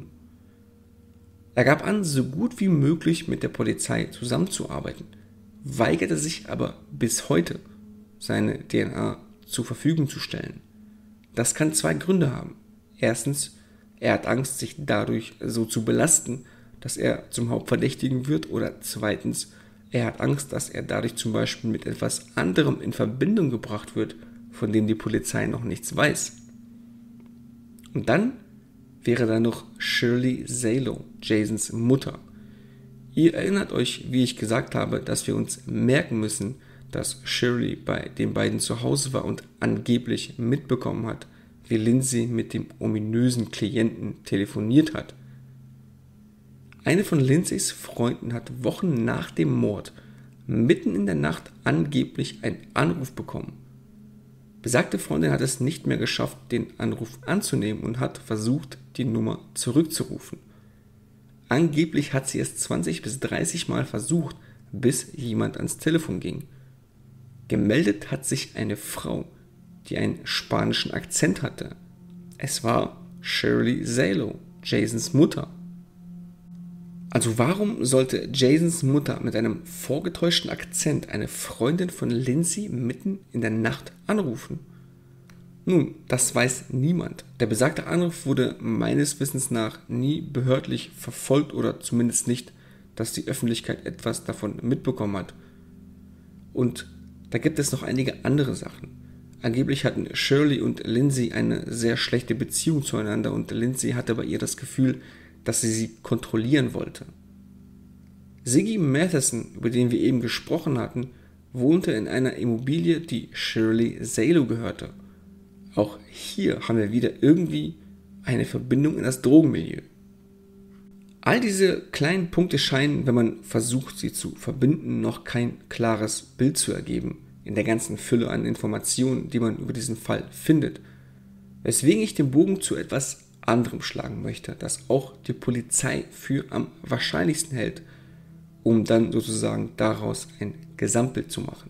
Er gab an, so gut wie möglich mit der Polizei zusammenzuarbeiten, weigerte sich aber bis heute, seine DNA zur Verfügung zu stellen. Das kann 2 Gründe haben. Erstens, er hat Angst, sich dadurch so zu belasten, dass er zum Hauptverdächtigen wird, oder zweitens, er hat Angst, dass er dadurch zum Beispiel mit etwas anderem in Verbindung gebracht wird, von dem die Polizei noch nichts weiß. Und dann wäre da noch Shirley Salo, Jasons Mutter. Ihr erinnert euch, wie ich gesagt habe, dass wir uns merken müssen, dass Shirley bei den beiden zu Hause war und angeblich mitbekommen hat, wie Lindsay mit dem ominösen Klienten telefoniert hat. Eine von Lindsays Freunden hat Wochen nach dem Mord mitten in der Nacht angeblich einen Anruf bekommen. Besagte Freundin hat es nicht mehr geschafft, den Anruf anzunehmen und hat versucht, die Nummer zurückzurufen. Angeblich hat sie es 20 bis 30 Mal versucht, bis jemand ans Telefon ging. Gemeldet hat sich eine Frau, die einen spanischen Akzent hatte. Es war Shirley Salo, Jasons Mutter. Also warum sollte Jasons Mutter mit einem vorgetäuschten Akzent eine Freundin von Lindsay mitten in der Nacht anrufen? Nun, das weiß niemand. Der besagte Anruf wurde meines Wissens nach nie behördlich verfolgt oder zumindest nicht, dass die Öffentlichkeit etwas davon mitbekommen hat. Und da gibt es noch einige andere Sachen. Angeblich hatten Shirley und Lindsay eine sehr schlechte Beziehung zueinander und Lindsay hatte bei ihr das Gefühl, dass sie kontrollieren wollte. Siggy Matheson, über den wir eben gesprochen hatten, wohnte in einer Immobilie, die Shirley Salo gehörte. Auch hier haben wir wieder irgendwie eine Verbindung in das Drogenmilieu. All diese kleinen Punkte scheinen, wenn man versucht, sie zu verbinden, noch kein klares Bild zu ergeben, in der ganzen Fülle an Informationen, die man über diesen Fall findet. Weswegen ich den Bogen zu etwas anderem schlagen möchte, das auch die Polizei für am wahrscheinlichsten hält, um dann sozusagen daraus ein Gesamtbild zu machen.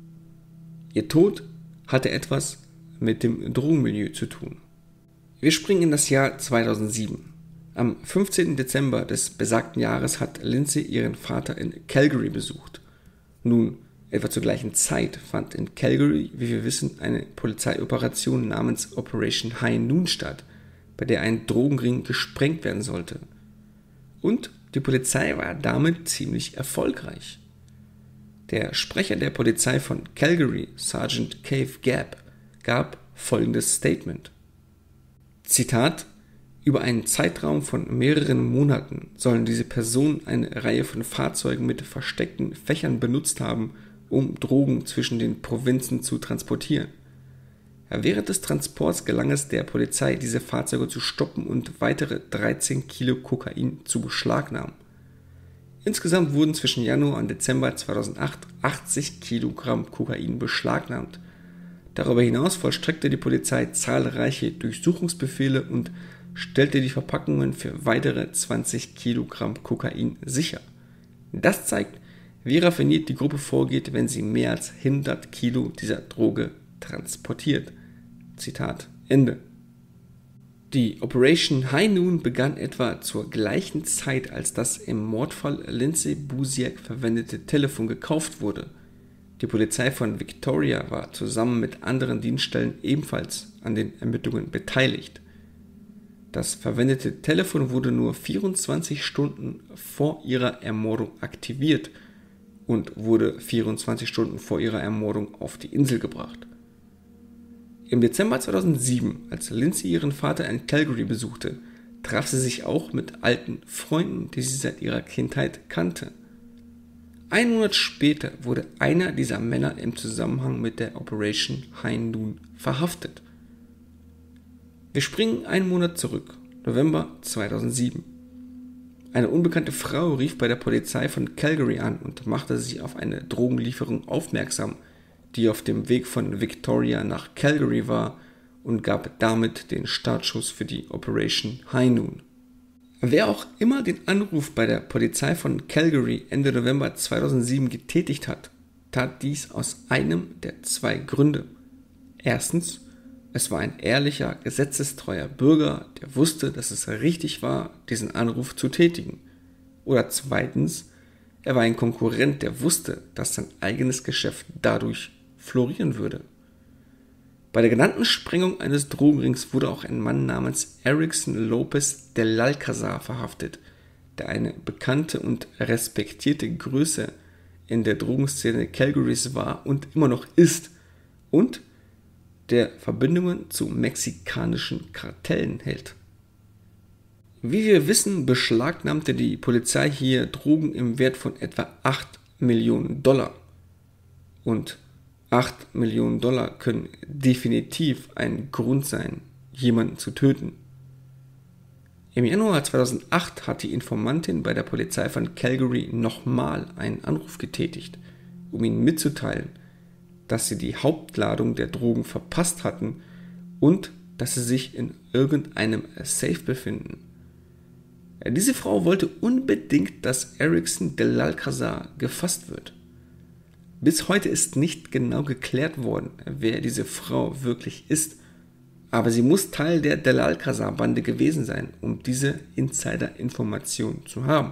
Ihr Tod hatte etwas mit dem Drogenmilieu zu tun. Wir springen in das Jahr 2007. Am 15. Dezember des besagten Jahres hat Lindsay ihren Vater in Calgary besucht. Nun, etwa zur gleichen Zeit fand in Calgary, wie wir wissen, eine Polizeioperation namens Operation High Noon statt, bei der ein Drogenring gesprengt werden sollte. Und die Polizei war damit ziemlich erfolgreich. Der Sprecher der Polizei von Calgary, Sergeant Cave Gabb, gab folgendes Statement. Zitat: Über einen Zeitraum von mehreren Monaten sollen diese Personen eine Reihe von Fahrzeugen mit versteckten Fächern benutzt haben, um Drogen zwischen den Provinzen zu transportieren. Während des Transports gelang es der Polizei, diese Fahrzeuge zu stoppen und weitere 13 Kilo Kokain zu beschlagnahmen. Insgesamt wurden zwischen Januar und Dezember 2008 80 Kilogramm Kokain beschlagnahmt. Darüber hinaus vollstreckte die Polizei zahlreiche Durchsuchungsbefehle und stellte die Verpackungen für weitere 20 Kilogramm Kokain sicher. Das zeigt, wie raffiniert die Gruppe vorgeht, wenn sie mehr als 100 Kilo dieser Droge transportiert. Zitat Ende. Die Operation High Noon begann etwa zur gleichen Zeit, als das im Mordfall Lindsay Busiek verwendete Telefon gekauft wurde. Die Polizei von Victoria war zusammen mit anderen Dienststellen ebenfalls an den Ermittlungen beteiligt. Das verwendete Telefon wurde nur 24 Stunden vor ihrer Ermordung aktiviert und wurde 24 Stunden vor ihrer Ermordung auf die Insel gebracht. Im Dezember 2007, als Lindsay ihren Vater in Calgary besuchte, traf sie sich auch mit alten Freunden, die sie seit ihrer Kindheit kannte. 1 Monat später wurde einer dieser Männer im Zusammenhang mit der Operation High Noon verhaftet. Wir springen 1 Monat zurück, November 2007. Eine unbekannte Frau rief bei der Polizei von Calgary an und machte sich auf eine Drogenlieferung aufmerksam, die auf dem Weg von Victoria nach Calgary war, und gab damit den Startschuss für die Operation High Noon. Wer auch immer den Anruf bei der Polizei von Calgary Ende November 2007 getätigt hat, tat dies aus einem der 2 Gründe. Erstens, es war ein ehrlicher, gesetzestreuer Bürger, der wusste, dass es richtig war, diesen Anruf zu tätigen. Oder zweitens, er war ein Konkurrent, der wusste, dass sein eigenes Geschäft dadurch florieren würde. Bei der genannten Sprengung eines Drogenrings wurde auch ein Mann namens Erickson Lopez del Alcázar verhaftet, der eine bekannte und respektierte Größe in der Drogenszene Calgarys war und immer noch ist und der Verbindungen zu mexikanischen Kartellen hält. Wie wir wissen, beschlagnahmte die Polizei hier Drogen im Wert von etwa 8 Millionen Dollar. Und 8 Millionen Dollar können definitiv ein Grund sein, jemanden zu töten. Im Januar 2008 hat die Informantin bei der Polizei von Calgary nochmal einen Anruf getätigt, um ihnen mitzuteilen, dass sie die Hauptladung der Drogen verpasst hatten und dass sie sich in irgendeinem Safe befinden. Diese Frau wollte unbedingt, dass Erickson del Alcázar gefasst wird. Bis heute ist nicht genau geklärt worden, wer diese Frau wirklich ist, aber sie muss Teil der del Alcázar-Bande gewesen sein, um diese Insider-Information zu haben.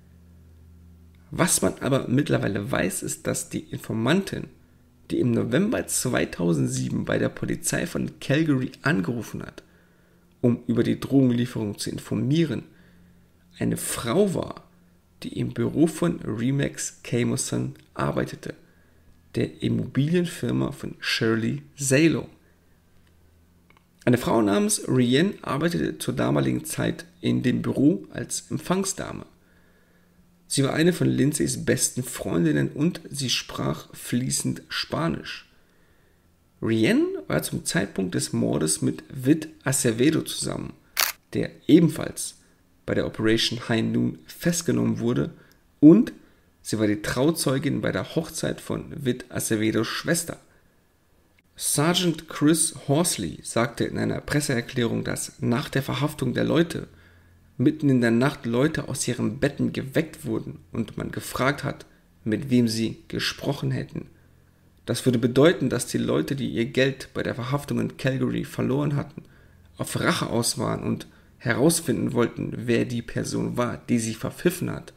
Was man aber mittlerweile weiß, ist, dass die Informantin, die im November 2007 bei der Polizei von Calgary angerufen hat, um über die Drogenlieferung zu informieren, eine Frau war, die im Büro von Remax Camuson arbeitete. der Immobilienfirma von Shirley Salo. Eine Frau namens Rianne arbeitete zur damaligen Zeit in dem Büro als Empfangsdame. Sie war eine von Lindsays besten Freundinnen und sie sprach fließend Spanisch. Rianne war zum Zeitpunkt des Mordes mit Whit Acevedo zusammen, der ebenfalls bei der Operation High Noon festgenommen wurde, und sie war die Trauzeugin bei der Hochzeit von Whit Acevedos Schwester. Sergeant Chris Horsley sagte in einer Presseerklärung, dass nach der Verhaftung der Leute mitten in der Nacht Leute aus ihren Betten geweckt wurden und man gefragt hat, mit wem sie gesprochen hätten. Das würde bedeuten, dass die Leute, die ihr Geld bei der Verhaftung in Calgary verloren hatten, auf Rache aus waren und herausfinden wollten, wer die Person war, die sie verpfiffen hat.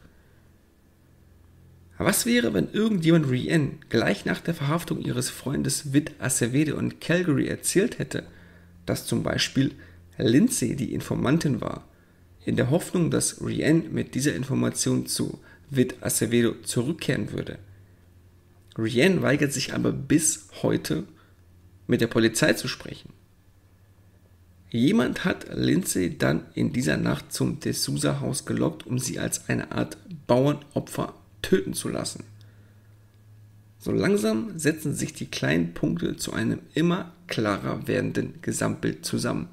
Was wäre, wenn irgendjemand Rianne gleich nach der Verhaftung ihres Freundes Whit Acevedo in Calgary erzählt hätte, dass zum Beispiel Lindsay die Informantin war, in der Hoffnung, dass Rianne mit dieser Information zu Whit Acevedo zurückkehren würde? Rianne weigert sich aber bis heute, mit der Polizei zu sprechen. Jemand hat Lindsay dann in dieser Nacht zum D'Souza-Haus gelockt, um sie als eine Art Bauernopfer töten zu lassen. So langsam setzen sich die kleinen Punkte zu einem immer klarer werdenden Gesamtbild zusammen.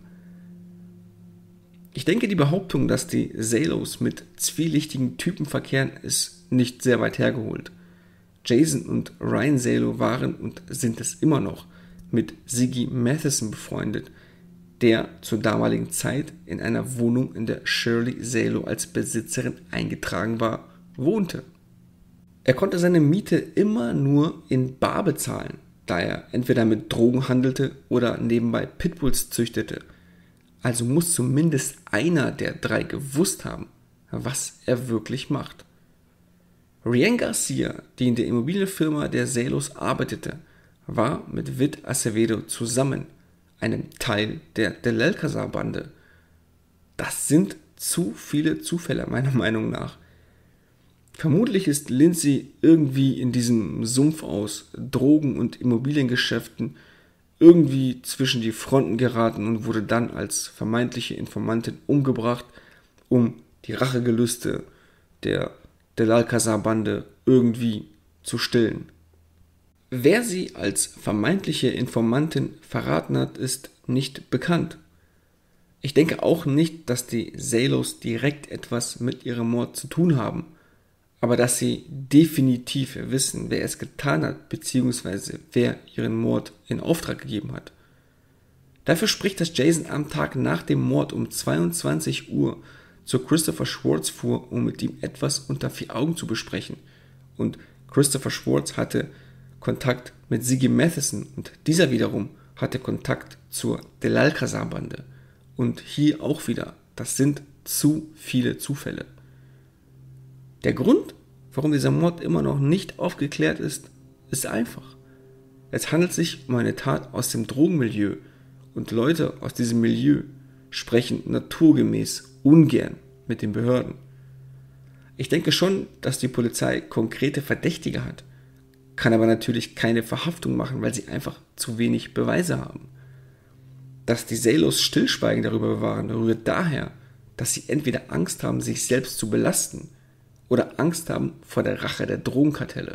Ich denke, die Behauptung, dass die Salos mit zwielichtigen Typen verkehren, ist nicht sehr weit hergeholt. Jason und Ryan Salo waren und sind es immer noch mit Ziggy Matheson befreundet, der zur damaligen Zeit in einer Wohnung, in der Shirley Salo als Besitzerin eingetragen war, wohnte. Er konnte seine Miete immer nur in bar bezahlen, da er entweder mit Drogen handelte oder nebenbei Pitbulls züchtete. Also muss zumindest einer der drei gewusst haben, was er wirklich macht. Rianne Garcia, die in der Immobilienfirma der Salos arbeitete, war mit Whit Acevedo zusammen, einem Teil der Del Alcazar-Bande. Das sind zu viele Zufälle, meiner Meinung nach. Vermutlich ist Lindsay irgendwie in diesem Sumpf aus Drogen- und Immobiliengeschäften irgendwie zwischen die Fronten geraten und wurde dann als vermeintliche Informantin umgebracht, um die Rachegelüste der Del Alcazar-Bande irgendwie zu stillen. Wer sie als vermeintliche Informantin verraten hat, ist nicht bekannt. Ich denke auch nicht, dass die Salos direkt etwas mit ihrem Mord zu tun haben, aber dass sie definitiv wissen, wer es getan hat, bzw. wer ihren Mord in Auftrag gegeben hat. Dafür spricht, dass Jason am Tag nach dem Mord um 22 Uhr zu Christopher Schwartz fuhr, um mit ihm etwas unter vier Augen zu besprechen. Und Christopher Schwartz hatte Kontakt mit Ziggy Matheson und dieser wiederum hatte Kontakt zur Del Alcazar-Bande. Und hier auch wieder, das sind zu viele Zufälle. Der Grund, warum dieser Mord immer noch nicht aufgeklärt ist, ist einfach. Es handelt sich um eine Tat aus dem Drogenmilieu und Leute aus diesem Milieu sprechen naturgemäß ungern mit den Behörden. Ich denke schon, dass die Polizei konkrete Verdächtige hat, kann aber natürlich keine Verhaftung machen, weil sie einfach zu wenig Beweise haben. Dass die Salos Stillschweigen darüber bewahren, rührt daher, dass sie entweder Angst haben, sich selbst zu belasten, oder Angst haben vor der Rache der Drogenkartelle.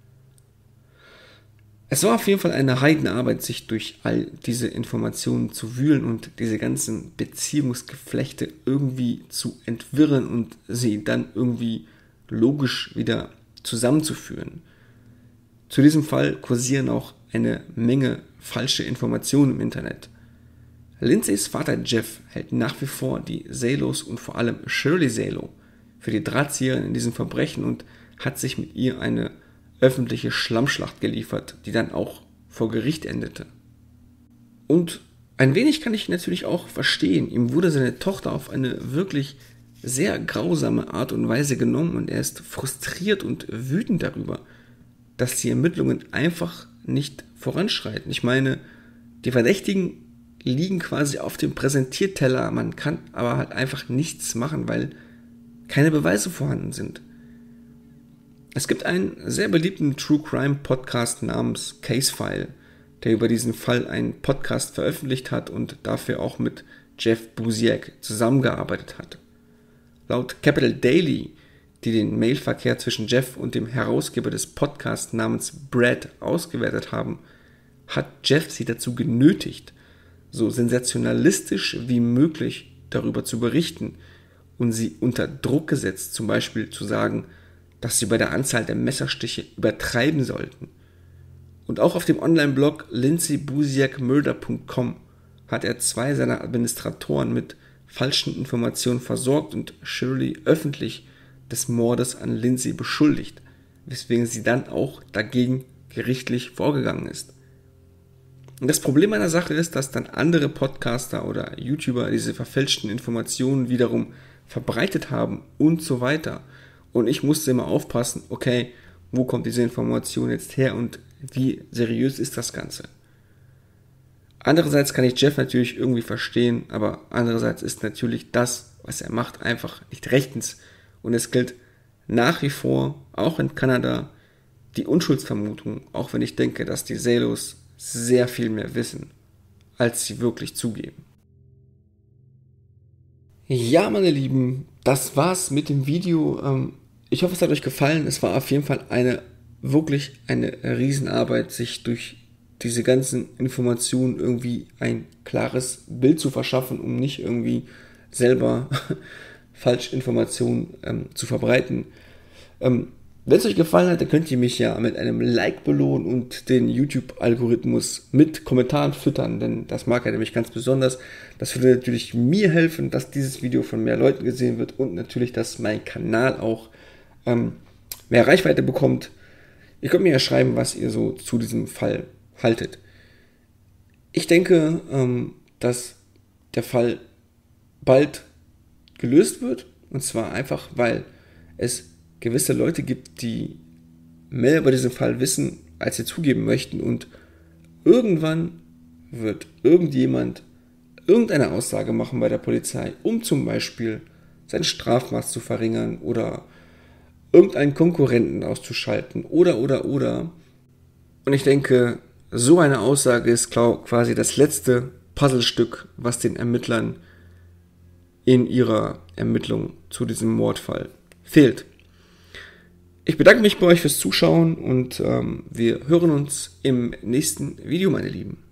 Es war auf jeden Fall eine Heidenarbeit, sich durch all diese Informationen zu wühlen und diese ganzen Beziehungsgeflechte irgendwie zu entwirren und sie dann irgendwie logisch wieder zusammenzuführen. Zu diesem Fall kursieren auch eine Menge falsche Informationen im Internet. Lindsays Vater Jeff hält nach wie vor die Salos und vor allem Shirley Salo für die Drahtzieherin in diesem Verbrechen und hat sich mit ihr eine öffentliche Schlammschlacht geliefert, die dann auch vor Gericht endete. Und ein wenig kann ich natürlich auch verstehen, ihm wurde seine Tochter auf eine wirklich sehr grausame Art und Weise genommen und er ist frustriert und wütend darüber, dass die Ermittlungen einfach nicht voranschreiten. Ich meine, die Verdächtigen liegen quasi auf dem Präsentierteller, man kann aber halt einfach nichts machen, weil keine Beweise vorhanden sind. Es gibt einen sehr beliebten True Crime Podcast namens Casefile, der über diesen Fall einen Podcast veröffentlicht hat und dafür auch mit Jeff Busiek zusammengearbeitet hat. Laut Capital Daily, die den Mailverkehr zwischen Jeff und dem Herausgeber des Podcasts namens Brad ausgewertet haben, hat Jeff sie dazu genötigt, so sensationalistisch wie möglich darüber zu berichten und sie unter Druck gesetzt, zum Beispiel zu sagen, dass sie bei der Anzahl der Messerstiche übertreiben sollten. Und auch auf dem Online-Blog lindsaybusiekmurder.com hat er 2 seiner Administratoren mit falschen Informationen versorgt und Shirley öffentlich des Mordes an Lindsay beschuldigt, weswegen sie dann auch dagegen gerichtlich vorgegangen ist. Und das Problem an der Sache ist, dass dann andere Podcaster oder YouTuber diese verfälschten Informationen wiederum verbreitet haben und so weiter. Und ich musste immer aufpassen, okay, wo kommt diese Information jetzt her und wie seriös ist das Ganze? Andererseits kann ich Jeff natürlich irgendwie verstehen, aber andererseits ist natürlich das, was er macht, einfach nicht rechtens. Und es gilt nach wie vor, auch in Kanada, die Unschuldsvermutung, auch wenn ich denke, dass die Salos sehr viel mehr wissen, als sie wirklich zugeben. Ja, meine Lieben, das war's mit dem Video. Ich hoffe, es hat euch gefallen. Es war auf jeden Fall wirklich eine Riesenarbeit, sich durch diese ganzen Informationen irgendwie ein klares Bild zu verschaffen, um nicht irgendwie selber Falschinformationen zu verbreiten. Wenn es euch gefallen hat, dann könnt ihr mich ja mit einem Like belohnen und den YouTube-Algorithmus mit Kommentaren füttern, denn das mag er nämlich ganz besonders. Das würde natürlich mir helfen, dass dieses Video von mehr Leuten gesehen wird und natürlich, dass mein Kanal auch mehr Reichweite bekommt. Ihr könnt mir ja schreiben, was ihr so zu diesem Fall haltet. Ich denke, dass der Fall bald gelöst wird, und zwar einfach, weil es gewisse Leute gibt, die mehr über diesen Fall wissen, als sie zugeben möchten, und irgendwann wird irgendjemand irgendeine Aussage machen bei der Polizei, um zum Beispiel sein Strafmaß zu verringern oder irgendeinen Konkurrenten auszuschalten oder. Und ich denke, so eine Aussage ist quasi das letzte Puzzlestück, was den Ermittlern in ihrer Ermittlung zu diesem Mordfall fehlt. Ich bedanke mich bei euch fürs Zuschauen und wir hören uns im nächsten Video, meine Lieben.